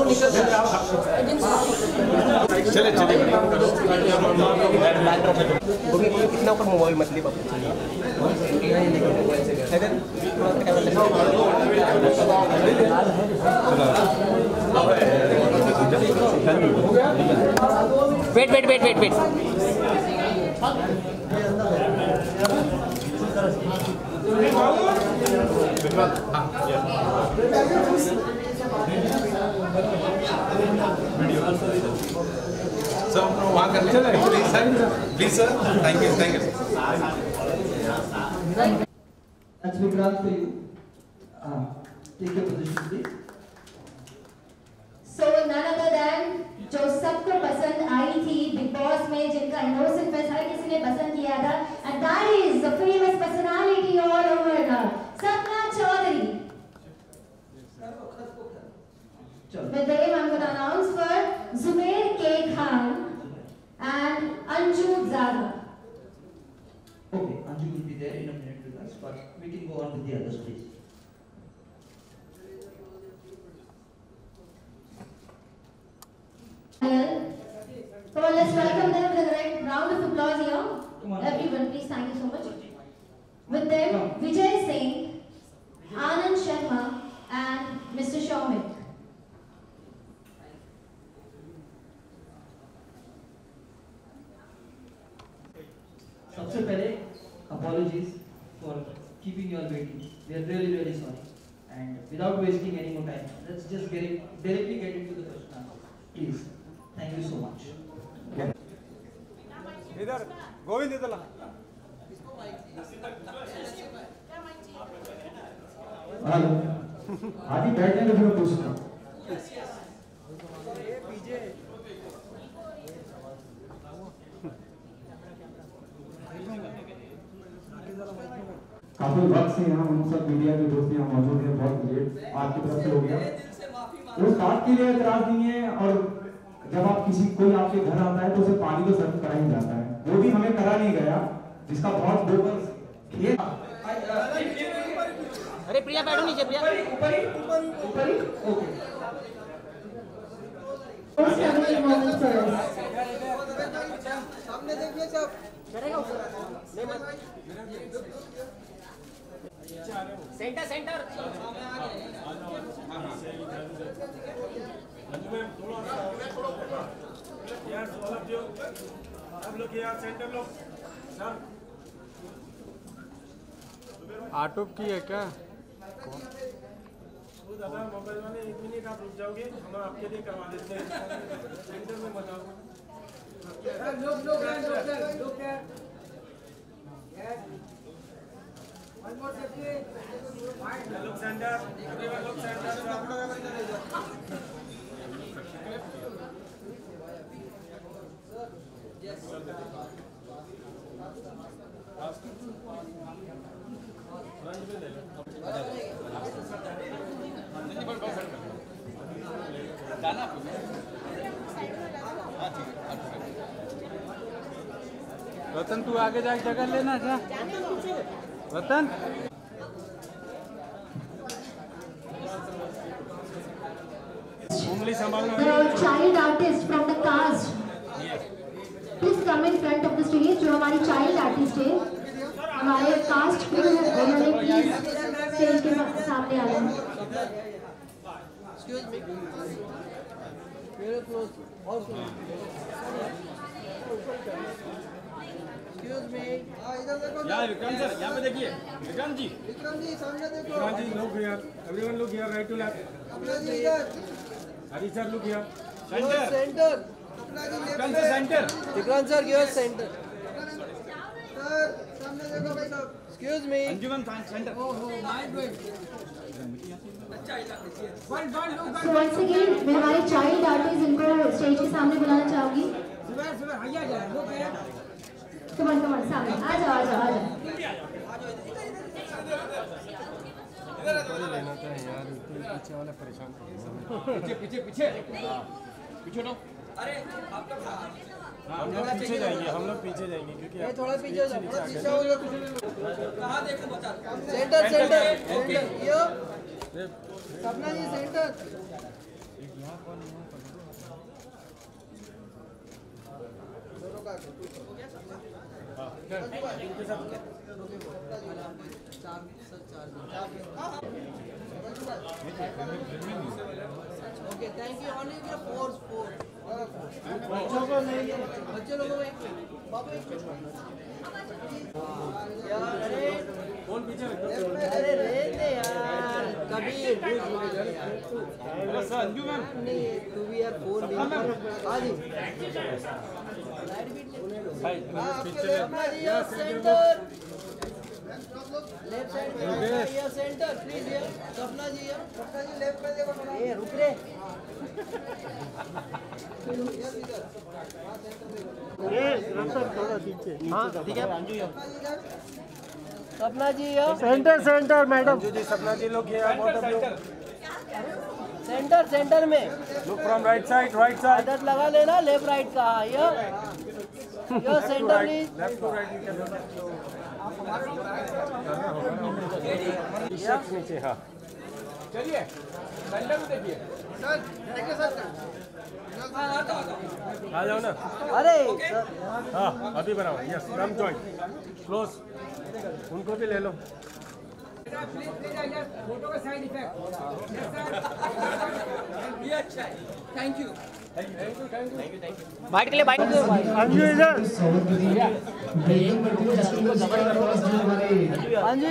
चले चले कितना ऊपर मोबाइल मत ले बाबू wait wait wait wait wait sir वहाँ कर ले please sir thank you That's Vikrant for you. Take your position, please. So none other than जो सबको पसंद आई थी बिग बॉस में, जिनका इनोसेंट फेस हर किसी ने पसंद किया था, and that is the famous personality all over Sapna Chaudhary. With them I'm going to announce for Zubair K. Khan and Anju Zada. Okay, Anju will be there in a minute with us, but we can go on with the others, please. So let's welcome them with a round of applause here. Everyone, please, thank you so much. With them, Vijay Singh, Anand Sharma, and Mr. Shaumik. सबसे पहले apologies for keeping you all waiting. We are really sorry. And without wasting any more time, let's just directly get into the question answer. Please. Thank you so much. इधर गोविंद इधर ला hello आदि बैठने में फिर पूछना काफी वक्त से यहाँ हम सब मीडिया के दोस्त यहाँ मौजूद हैं, बहुत लेट आपकी तरफ से हो गया। वो बात के लिए एतराज नहीं है, और जब आप कोई आपके घर आता है तो उसे पानी तो सर्व करा ही जाता है, वो भी हमें करा नहीं गया, जिसका बहुत बोगस खेल। अरे प्रिया बैठो नीचे, प्रिया ऊपर ओके। सामने देखिए सब सेंटर सेंटर आटोप की है क्या? दादा मोबाइल वाले 1 मिनट आप रुक जाओगे, हम आपके लिए करवा देते हैं। सेंटर में बताओ। लोग सेंटर रतन तू आगे जाके जगह लेना जा रतन। उंगली संभालना। The child artist from the cast, please come in front of the stage. जो हमारी child artist है, हमारे cast crew है, उन्होंने please stage के सामने आ जाए। Excuse me. Very close. Also. Excuse me. इधर देखो। यार विक्रम सर, यहाँ पे देखिए। विक्रम जी सामने देखो। Vikram ji look here. Everyone look here, right to left. अपना जी इधर। Hari sir look here. Center. अपना जी Vikram sir center. Vikram sir give us center. Sir सामने देखो भाई साहब। Excuse me. Anjuman center. Oh my God. So once again, मैं हमारे child artist इनको स्टेज के सामने बुलाना चाहूँगी। Come on, सामने आ जाओ। लेना था यार, पीछे वाला परेशान कर पीछे तो अरे हम लोग पीछे जाएंगे क्योंकि थोड़ा पीछे कहाँ देखो बता। सेंटर यो सपना जी सेंटर। दोनों का okay thank you only four बच्चों को नहीं बच्चे लोगों को एक बाबू एक अरे कौन पीछे अरे रहने यार कबीर अरे सर अंजू मैम नहीं तू भी यार फोन नहीं आदि सेंटर लेफ्ट साइड में ये सेंटर प्लीज ये सपना जी लेफ्ट में देखो ए रुक रे ये रंतर थोड़ा पीछे हां ठीक है Anju Sapna ji centre centre madam Anju ji Sapna ji लोग ये सेंटर में लुक फ्रॉम राइट साइड आदत लगा लेना लेफ्ट राइट का ये centre please left to right नीचे हाँ चलिए संडे को देखिए आ जाओ ना अरे हाँ अभी बनाओ यस कम जॉइंट क्लोज उनको भी ले लो फोटो का साइड इफेक्ट ये अच्छा है थैंक यू बाइट के लिए बाइट अंजू इधर अंजू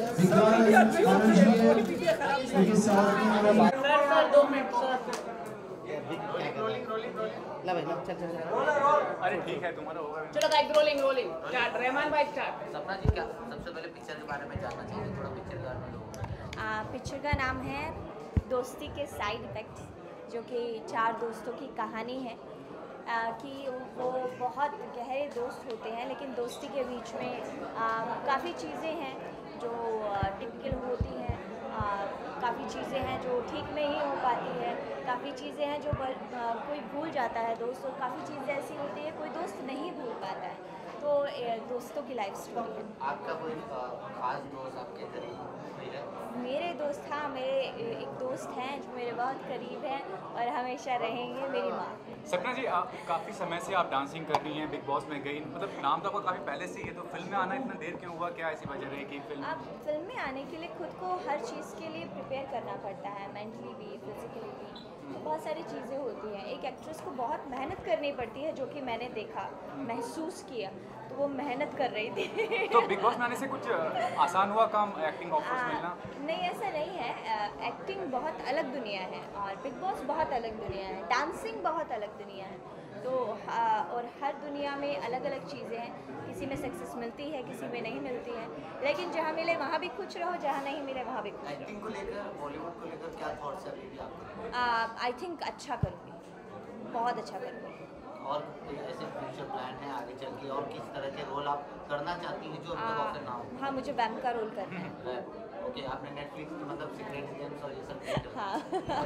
अरे ठीक है तुम्हारा होगा चलो गाइस रोलिंग स्टार्ट रहमान भाई स्टार्ट सपना जी क्या सबसे पहले पिक्चर के बारे में जानना चाहिए थोड़ा पिक्चर के बारे में लोगों पिक्चर का नाम है दोस्ती के साइड इफ़ेक्ट, जो कि 4 दोस्तों की कहानी है कि वो बहुत गहरे दोस्त होते हैं, लेकिन दोस्ती के बीच में काफ़ी चीज़ें हैं जो टिपिकल होती हैं, काफ़ी चीज़ें हैं जो ठीक नहीं हो पाती है, काफ़ी चीज़ें हैं जो कोई भूल जाता है दोस्त, और काफ़ी चीज़ें ऐसी होती है कोई दोस्त नहीं भूल पाता है। तो दोस्तों की लाइफ स्टोरी है। आपका कोई खास दोस्त आपके करीब कोई है? मेरे दोस्त, हाँ मेरे एक दोस्त हैं जो मेरे बहुत करीब हैं और हमेशा रहेंगे, मेरी माँ। सपना जी काफ़ी समय से आप डांसिंग कर रही हैं, बिग बॉस में गई, मतलब नाम तो आपका काफ़ी पहले से ही है, तो फिल्म में आना इतना देर क्यों हुआ, क्या ऐसी वजह रही कि फिल्म? अब फिल्म में आने के लिए खुद को हर चीज़ के लिए प्रिपेयर करना पड़ता है, मेंटली भी फिजिकली भी, बहुत सारी चीज़ें होती हैं। एक एक्ट्रेस को बहुत मेहनत करनी पड़ती है, जो कि मैंने देखा, महसूस किया, तो वो मेहनत कर रही थी। तो बिग बॉस में आने से कुछ आसान हुआ काम, एक्टिंग ऑफर्स मिलना? नहीं, ऐसा नहीं है। एक्टिंग बहुत अलग दुनिया है और बिग बॉस बहुत अलग दुनिया है, डांसिंग बहुत अलग दुनिया है। तो और हर दुनिया में अलग अलग चीज़ें हैं, किसी में सक्सेस मिलती है, किसी में नहीं मिलती है, लेकिन जहाँ मिले वहाँ भी खुश रहो, जहाँ नहीं मिले वहाँ भी खुश एक्टिंग को लेकर, बॉलीवुड को लेकर क्या थॉट्स है अभी भी आपके? आई थिंक अच्छा करूँगी, बहुत अच्छा करूँगी। और कोई ऐसे फ्यूचर प्लान है आगे चल के, और किस तरह के रोल आप करना चाहती हैं जो अभी तक ऑफर ना हो? हाँ, मुझे वैम का रोल करना है। ओके, आपने नेटफ्लिक्स की मतलब सीक्रेट गेम्स और ये सब हाँ।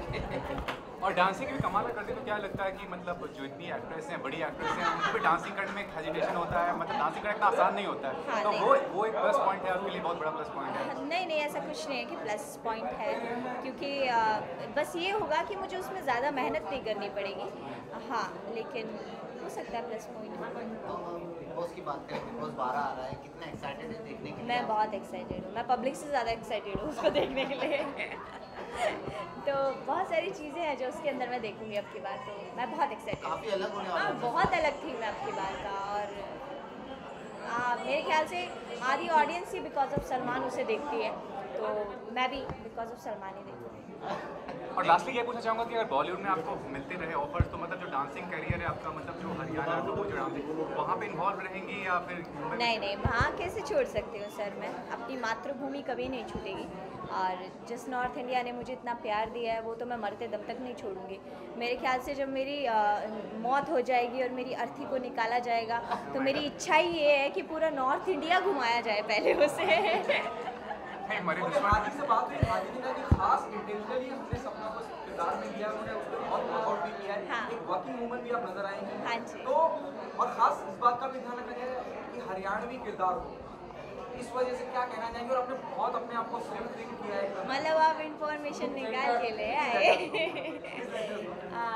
और डांसिंग भी कमाल करते, तो क्या लगता है कि मतलब जो इतनी एक्ट्रेस हैं, बड़ी एक्ट्रेस हैं, उनको भी डांसिंग करने में एक हेजिटेशन होता है, मतलब डांसिंग करना इतना आसान नहीं होता है, हाँ, तो नहीं। वो एक प्लस पॉइंट है आपके लिए, बहुत बड़ा प्लस पॉइंट है? नहीं, ऐसा कुछ नहीं है कि प्लस पॉइंट है, क्योंकि बस ये होगा कि मुझे उसमें ज़्यादा मेहनत नहीं करनी पड़ेगी। हाँ, लेकिन हो सकता है प्लस पॉइंट। तो बिग बॉस की बात करें, बिग बॉस 12 आ रहा है, कितना एक्साइटेड है देखने के लिए? मैं बहुत एक्साइटेड हूँ, मैं पब्लिक से ज़्यादा एक्साइटेड हूँ उसको देखने के लिए। तो बहुत सारी चीज़ें हैं जो उसके अंदर मैं देखूँगी अब की बार, तो मैं बहुत एक्साइटेड। काफ़ी अलग होने वाला हाँ, है। बहुत अलग थी मैं अब की बार का, और मेरे ख्याल से आधी ऑडियंस ही बिकॉज ऑफ सलमान उसे देखती है, तो मैं भी बिकॉज ऑफ सलमान ही देखूँगी। और लास्टली ये पूछना चाहूँगा कि अगर बॉलीवुड में आपको मिलते रहे ऑफर्स, तो मतलब जो डांसिंग करियर है आपका, मतलब जो हरियाणा का वो जो डांसिंग, वहाँ पे इन्वॉल्व रहेंगी या फिर? नहीं, वहाँ कैसे छोड़ सकती हूँ सर, मैं अपनी मातृभूमि कभी नहीं छूटेगी, और जिस नॉर्थ इंडिया ने मुझे इतना प्यार दिया है वो तो मैं मरते दम तक नहीं छोड़ूंगी। मेरे ख्याल से जब मेरी मौत हो जाएगी और मेरी अर्थी को निकाला जाएगा, तो मेरी इच्छा ही ये है कि पूरा नॉर्थ इंडिया घुमाया जाए पहले उसे। हमारे से बात हुई, आदित्य का कि खास इंटेंशनली हमने सपना को किरदार में लिया, उन्होंने उसको बहुत वर्कआउट भी किया है, हाँ। एक वर्किंग वूमन भी आप नजर आएंगी। हाँ जी। तो और खास इस बात का भी ध्यान रखा जाए कि हरियाणवी किरदार हो, इस वजह से क्या कहना चाहेंगे? और आपने बहुत अपने आप को स्लिम थिंक किया है, मतलब आप इंफॉर्मेशन निकाल के ले आए।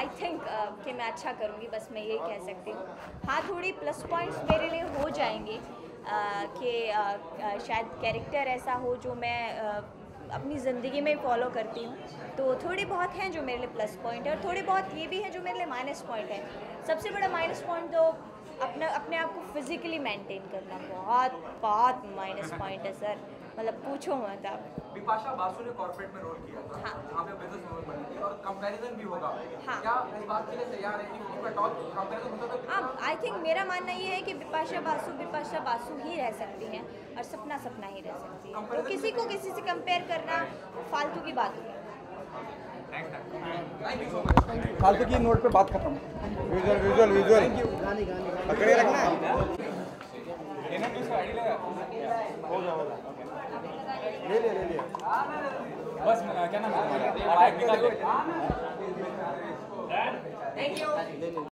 आई थिंक कि मैं अच्छा करूँगी, बस मैं ये कह सकती हूँ। हाँ, थोड़ी प्लस पॉइंट्स मेरे लिए हो जाएंगे कि शायद कैरेक्टर ऐसा हो जो मैं अपनी ज़िंदगी में फॉलो करती हूँ, तो थोड़ी बहुत हैं जो मेरे लिए प्लस पॉइंट है और थोड़ी बहुत ये भी है जो मेरे लिए माइनस पॉइंट है। सबसे बड़ा माइनस पॉइंट तो अपने आप को फिजिकली मेंटेन करना बहुत माइनस पॉइंट है सर, मतलब पूछो मत आप। बिपाशा बासु ने कॉर्पोरेट में रोल किया था, हाँ। जहाँ पे बिजनेस वूमन बनी थी और कंपैरिजन भी होगा। हाँ। क्या इस बात के लिए तैयार है कि कंपैरिजन होता तो हाँ, आई थिंक मेरा मानना ये है कि बिपाशा बासु ही रह सकती हैं और सपना ही रह सकती है। तो किसी को किसी से कंपेयर करना फालतू की बात है। फालतू की नोट पे बात खत्म। Visual thank you. पकड़े रखना है। ले लिया बस क्या नाम है तुम्हारा? Thank you.